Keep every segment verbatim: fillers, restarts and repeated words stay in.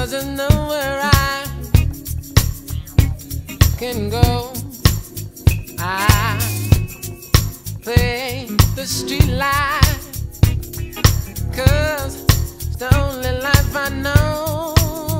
doesn't know where I can go. I play the street life, 'cause it's the only life I know.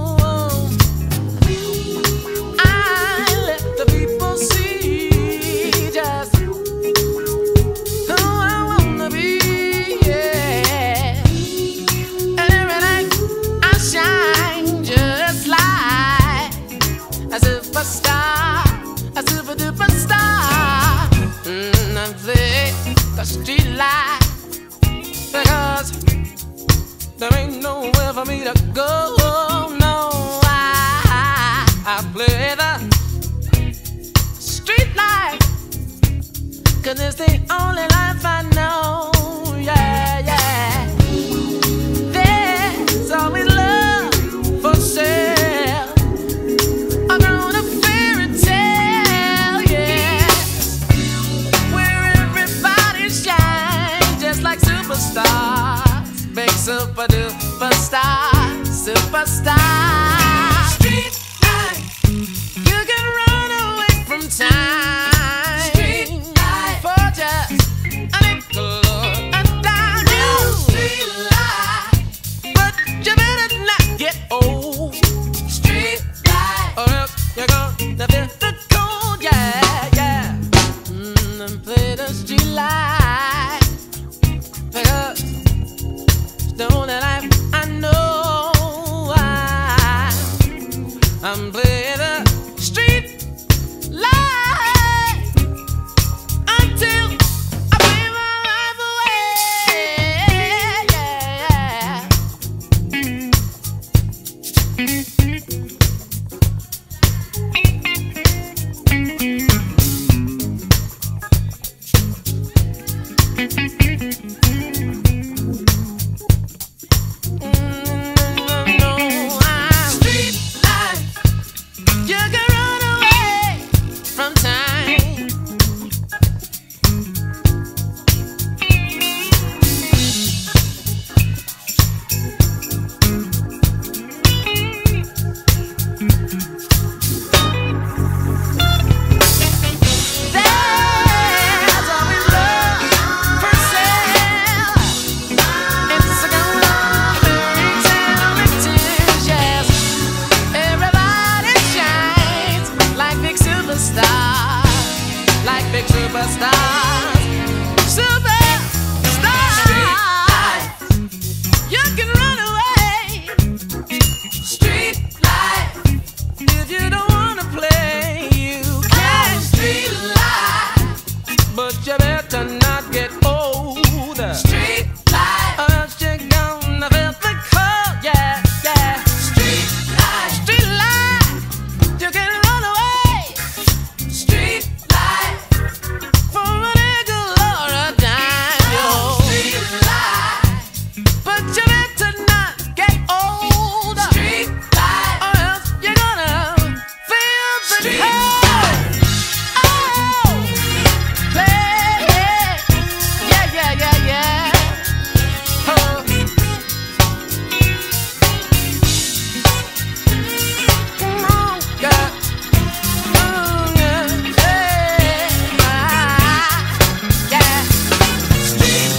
I let the people see just who I wanna be, yeah. And every night I shine just like a superstar, a super duper star. Mm, I play the street life because there ain't nowhere for me to go. No, I, I play the street life, 'cause it's the only life I know. Yeah, yeah. There's always love for sale, a grown up fairy tale, yeah, where everybody shines just like superstars, big super duper stars, superstars. Street life, you can run away from time. Street life, for just a nickel or a dime. You street life, but you better not get old. Street life, or else you're gonna feel the cold, yeah, yeah. Mm, and play the street life, because it's the only life I know. I, I'm playing the street life until I pay my life away, yeah,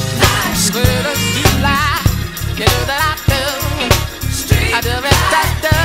I do it, I do it.